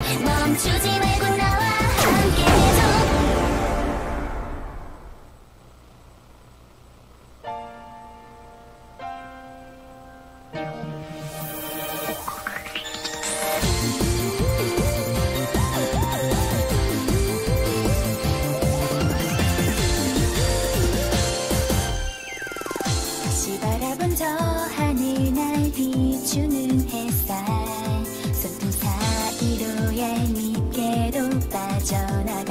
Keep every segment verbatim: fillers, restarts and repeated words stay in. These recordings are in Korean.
멈추지 말고 나와 함께해줘. 다시 바라본 저 하늘 날 비추는 햇살, 손등 사이로 얄밉게도 빠져나가.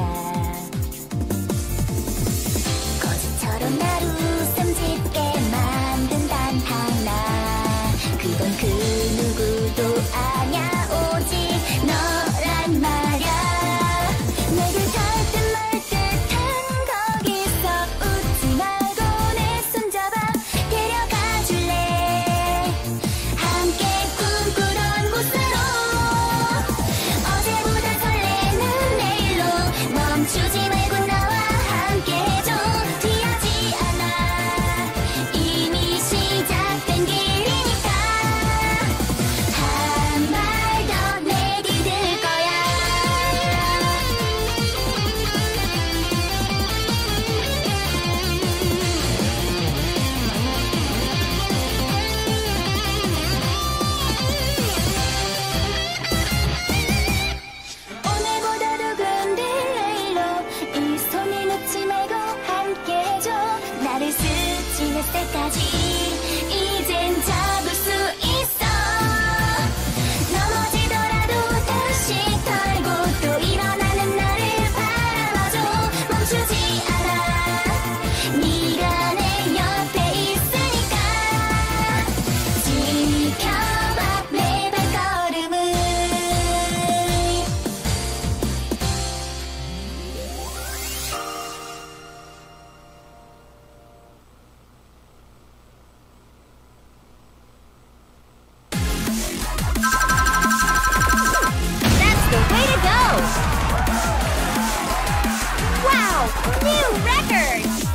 거짓처럼 날 웃음 짓게 만든 단 하나, 그건 그 누구도 아냐 오직 너란 말야. 내게 닿을 듯 말 듯한 거기서 웃지 말고 내 손잡아 데려가 줄래. 함께 꿈꾸던 곳으로, 어제보다 설레는 내일로. 멈추지 말고 나와 함께해줘. 뒤하지 않아, 이미 시작된 길이니까. 한 발 더 내디딜 거야. 오늘보다도 근데 내일로, 이 손을 놓지 말고 함께해줘. 나를 스치했을 때까지 이젠 잡을 수 있어. 넘어지더라도 다시 털고 또 일어나는 나를 바라봐줘. 멈추지 않아, 네가 내 옆에 있으니까. 지켜봐 내 발걸음을. That's the way to go! Wow! New record!